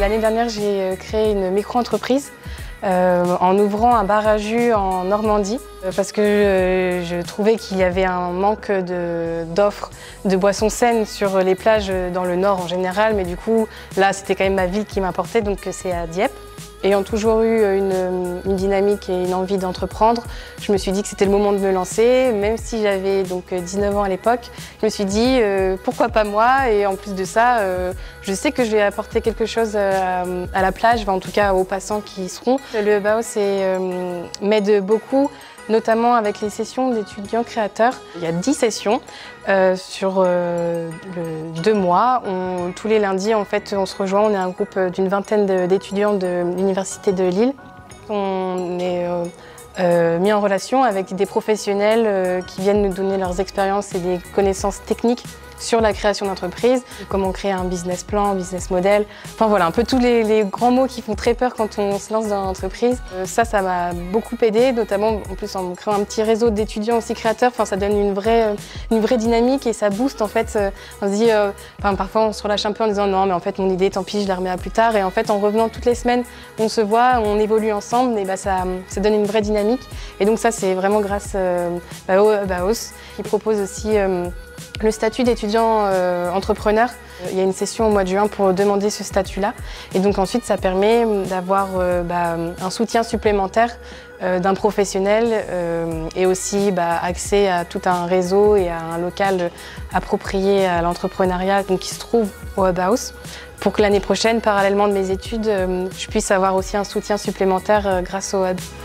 L'année dernière, j'ai créé une micro-entreprise en ouvrant un bar à jus en Normandie parce que je trouvais qu'il y avait un manque d'offres de boissons saines sur les plages dans le Nord en général, mais du coup là c'était quand même ma ville qui m'importait, donc c'est à Dieppe. Ayant toujours eu une dynamique et une envie d'entreprendre, je me suis dit que c'était le moment de me lancer, même si j'avais donc 19 ans à l'époque. Je me suis dit pourquoi pas moi, et en plus de ça, je sais que je vais apporter quelque chose à la plage, en tout cas aux passants qui y seront. Le Hub House m'aide beaucoup, notamment avec les sessions d'étudiants créateurs. Il y a 10 sessions sur 2 mois. Tous les lundis, en fait, on se rejoint. On est un groupe d'une vingtaine d'étudiants de l'Université de Lille. On est mis en relation avec des professionnels qui viennent nous donner leurs expériences et des connaissances techniques sur la création d'entreprise, comment créer un business plan, un business model, enfin voilà, un peu tous les grands mots qui font très peur quand on se lance dans l'entreprise. Ça m'a beaucoup aidé, notamment en plus en créant un petit réseau d'étudiants aussi créateurs, enfin ça donne une vraie dynamique et ça booste en fait. On se dit, parfois on se relâche un peu en disant non mais en fait mon idée tant pis je la remets à plus tard, et en fait en revenant toutes les semaines on se voit, on évolue ensemble, et ça donne une vraie dynamique, et donc ça c'est vraiment grâce au Hub House qui propose aussi le statut d'étudiant entrepreneur. Il y a une session au mois de juin pour demander ce statut-là. Et donc ensuite, ça permet d'avoir un soutien supplémentaire d'un professionnel et aussi accès à tout un réseau et à un local approprié à l'entrepreneuriat qui se trouve au Hub House, pour que l'année prochaine, parallèlement de mes études, je puisse avoir aussi un soutien supplémentaire grâce au Hub.